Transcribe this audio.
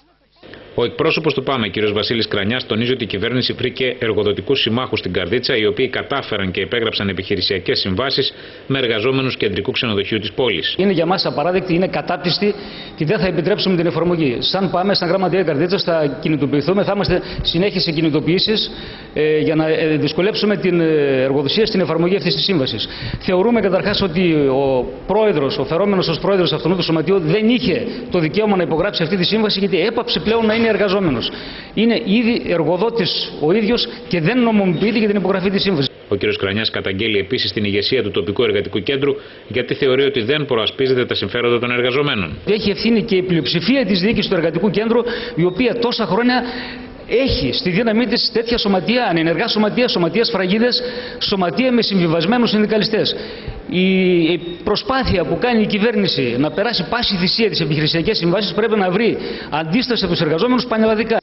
Ο εκπρόσωπος του ΠΑΜΕ, κ. Βασίλης Κρανιάς, τονίζει ότι η κυβέρνηση βρήκε εργοδοτικούς συμμάχους στην Καρδίτσα, οι οποίοι κατάφεραν και υπέγραψαν επιχειρησιακές συμβάσεις με εργαζόμενους κεντρικού ξενοδοχείου της πόλης. Είναι για μας απαράδεκτη, είναι κατάπτυστη και δεν θα επιτρέψουμε την εφαρμογή. Σαν ΠΑΜΕ, σαν Γραμματεία Καρδίτσας, θα κινητοποιηθούμε, θα είμαστε συνέχεια σε κινητοποιήσεις για να δυσκολέψουμε την εργοδοσία στην εφαρμογή αυτής της σύμβασης. Θεωρούμε καταρχάς ότι ο φερόμενος ως πρόεδρος αυτού του σωματείου δεν είχε το δικαίωμα να υπογράψει αυτή τη σύμβαση, γιατί έπαψε πλέον να είναι εργαζόμενος. Είναι ήδη εργοδότης ο ίδιος και δεν νομιμοποιείται για την υπογραφή της σύμβασης. Ο κ. Κρανιάς καταγγέλει επίσης την ηγεσία του τοπικού εργατικού κέντρου, γιατί θεωρεί ότι δεν προασπίζεται τα συμφέροντα των εργαζομένων. Έχει ευθύνη και η πλειοψηφία της διοίκησης του εργατικού κέντρου, η οποία τόσα χρόνια έχει στη δύναμή της τέτοια σωματεία, ανενεργά σωματεία, σωματεία σφραγίδες, σωματεία με συμβιβασμένους συνδικαλιστές. Η προσπάθεια που κάνει η κυβέρνηση να περάσει πάση θυσία τις επιχειρησιακές συμβάσεις πρέπει να βρει αντίσταση από τους εργαζόμενους πανελλαδικά.